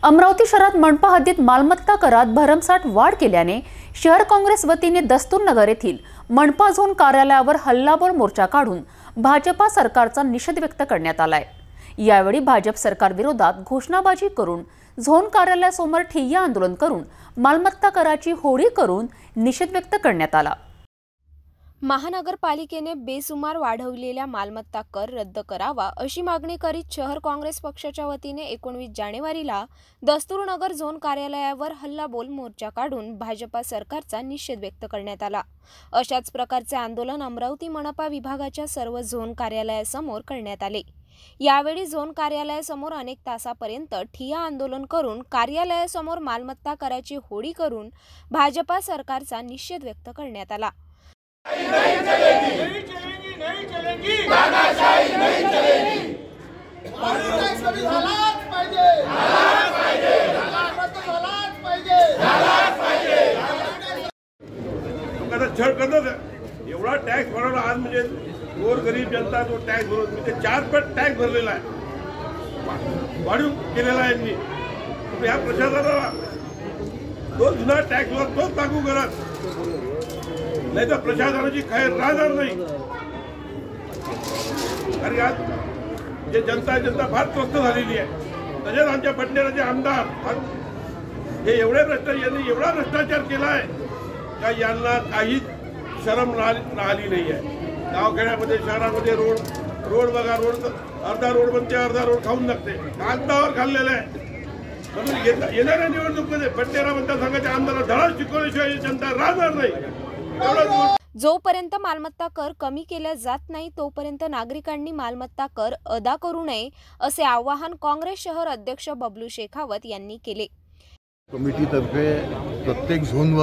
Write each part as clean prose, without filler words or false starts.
अमरावती शहरात मनपा हद्दीत मालमत्ता करात भरमसाठ वाढ केल्याने शहर काँग्रेस वतीने दस्तूरनगर येथील मनपा झोन कार्यालयावर हल्लाबोल मोर्चा काढून भाजपा सरकारचा निषेध व्यक्त करण्यात आलाय। यावेळी भाजप सरकार विरोधात घोषणाबाजी करून झोन कार्यालयासमोर ठिय्या आंदोलन करून मालमत्ता कराची होळी करून निषेध व्यक्त करण्यात आला। महानगरपालिकेने बेसुमार वाढवलेला मालमत्ता कर रद्द करावा अशी मागणी करीत शहर काँग्रेस पक्षाच्या वतीने 19 जानेवारीला दस्तूरनगर झोन कार्यालयावर हल्लाबोल मोर्चा काढून भाजपा सरकारचा निषेध व्यक्त करण्यात आला। अशाच प्रकारचे आंदोलन अमरावती मनपा विभागाच्या सर्व झोन कार्यालयासमोर करण्यात आले। यावेळी झोन कार्यालयासमोर अनेक तासापर्यंत ठिय्या आंदोलन करून कार्यालयासमोर मालमत्ता कराची होळी करून भाजपा सरकारचा निषेध व्यक्त करण्यात आला। नहीं चलेगी, नहीं चलेगी, तानाशाही नहीं चलेगी। टैक्स कमी झालाच पाहिजे, झालाच पाहिजे, झालाच पाहिजे, झालाच पाहिजे। लोकांना छळ करतात। एवढा टॅक्स भरवला आज म्हणजे गोर गरीब जनता तो टॅक्स भरत म्हणजे 4 पट टॅक्स भरलेला आहे, वाढीव केलेला आहे यांनी। या प्रशासनाला तो जुना टॅक्सवर तोच लागू करत नाही तर प्रशासनाची खैर राहणार नाही। कारण आज जे जनता फार त्रस्त झालेली आहे। तसेच आमच्या पटनेराचे आमदार हे एवढा भ्रष्टाचार केला आहे का यांना काहीच शरम राहिली नाही आहे। गावखेड्यामध्ये शहरामध्ये रोड बघा, रोड अर्धा रोड बनते, अर्धा रोड खाऊन लागते, कागदावर खाल्लेलं आहे। म्हणून येणाऱ्या निवडणुकीमध्ये पटनेरा मतदारसंघाच्या आमदाराला धडा शिकवल्याशिवाय जनता राहणार नाही। जोपर्यंत मालमत्ता कर कमी केला जात नाही तोपर्यंत नागरिकांनी मालमत्ता कर अदा करू नये असे आवाहन काँग्रेस शहर अध्यक्ष बबलू शेखावत यांनी केले। कमिटीतर्फे प्रत्येक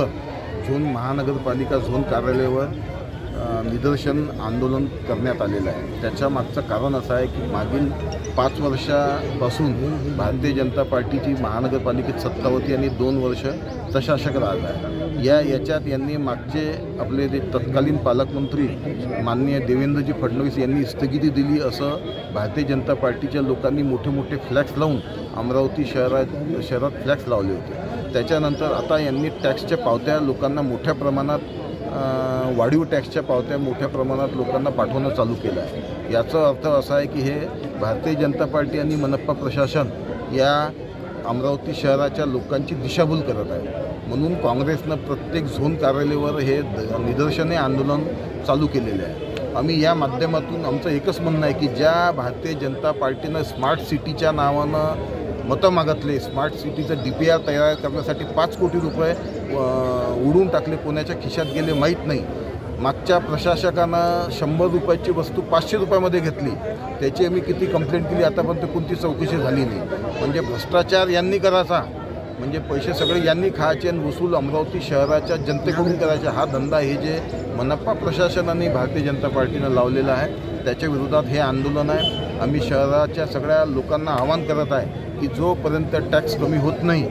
झोन महानगरपालिका झोन कार्यालयावर निदर्शन आंदोलन करण्यात आलेलं आहे। त्याच्या मागचं कारण असं आहे की मागील 5 वर्षापासून भारतीय जनता पार्टीची महानगरपालिकेत सत्ता होती आणि 2 वर्ष प्रशासक राहिला आहे। याच्यात यांनी मागचे आपले जे तत्कालीन पालकमंत्री माननीय देवेंद्रजी फडणवीस यांनी स्थगिती दिली असं भारतीय जनता पार्टीच्या लोकांनी मोठे फ्लॅक्स लावून अमरावती शहरात फ्लॅक्स लावले होते। त्याच्यानंतर आता यांनी टॅक्सच्या पावत्या लोकांना मोठ्या प्रमाणात वाढीव टॅक्सच्या पावत्या मोठ्या प्रमाणात लोकांना पाठवणं चालू केलं आहे। याचा अर्थ असा आहे की हे भारतीय जनता पार्टी आणि मनपा प्रशासन या अमरावती शहराच्या लोकांची दिशाभूल करत आहे। म्हणून काँग्रेसनं प्रत्येक झोन कार्यालयावर हे निदर्शने आंदोलन चालू केलेले आहे। आम्ही या माध्यमातून आमचं एकच म्हणणं आहे की ज्या भारतीय जनता पार्टीनं स्मार्ट सिटीच्या नावानं मतं मागितले, स्मार्ट सिटीचं DPR तयार करण्यासाठी 5 कोटी रुपये उडून टाकले, कोणाच्या खिशात गेले माहीत नाही। मागच्या प्रशासकानं 100 रुपयाची वस्तू 500 रुपयामध्ये घेतली, त्याची आम्ही किती कंप्लेंट केली, आतापर्यंत कोणती चौकशी झाली नाही। म्हणजे भ्रष्टाचार यांनी करायचा, म्हणजे पैसे सगळे यांनी खायचे आणि वसूल अमरावती शहराच्या जनतेकडून करायचे। हा धंदा हे जे मनपा प्रशासनाने भारतीय जनता पार्टीनं लावलेला आहे त्याच्या विरोधात हे आंदोलन आहे। आम्ही शहराच्या सगळ्या लोकांना आवाहन करत आहे की जोपर्यंत टॅक्स कमी होत नाही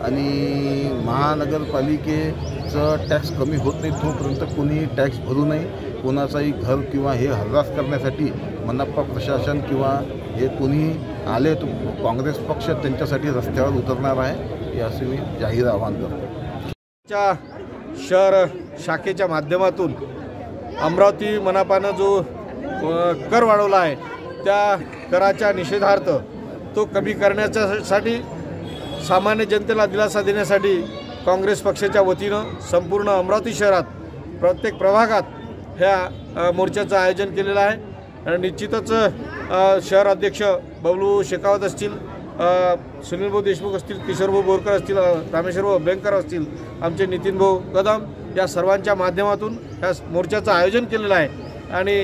आणि महानगरपालिकेचं टॅक्स कमी होत नाही तोपर्यंत कोणी टॅक्स भरू नये। कोणाचाही घर किंवा हे हरास करण्यासाठी मनपा प्रशासन किंवा हे कोणी आले तर काँग्रेस पक्ष त्यांच्यासाठी रस्त्यावर उतरणार आहे, असे मी जाहीर आवाहन करतो। शहर शाखेच्या माध्यमातून अमरावती मनपानं जो कर वाढवला आहे त्या कराच्या निषेधार्थ तो कमी करण्यासाठी सामान्य जनतेला दिलासा देण्यासाठी काँग्रेस पक्षाच्या वतीनं संपूर्ण अमरावती शहरात प्रत्येक प्रभागात ह्या मोर्चाचं आयोजन केलेलं आहे। आणि निश्चितच शहर अध्यक्ष बबलू शेखावत असतील, सुनीलभाऊ देशमुख असतील, किशोरभाऊ बोरकर असतील, रामेश्वरभाऊ अभ्यंकर असतील, आमचे नितीनभाऊ कदम या सर्वांच्या माध्यमातून ह्या मोर्चाचं आयोजन केलेलं आहे। आणि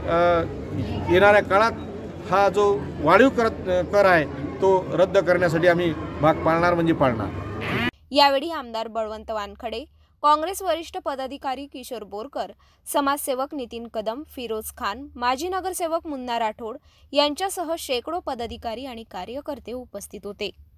येणाऱ्या काळात हा जो वाढीव कर आहे तो रद्द करण्यासाठी आम्ही भाग पाडणार म्हणजे पाडणार। यावेळी आमदार बळवंत वानखडे, काँग्रेस वरिष्ठ पदाधिकारी किशोर बोरकर, समाजसेवक नितीन कदम, फिरोज खान, माजी नगरसेवक मुन्ना राठोड यांच्यासह शेकडो पदाधिकारी आणि कार्यकर्ते उपस्थित होते।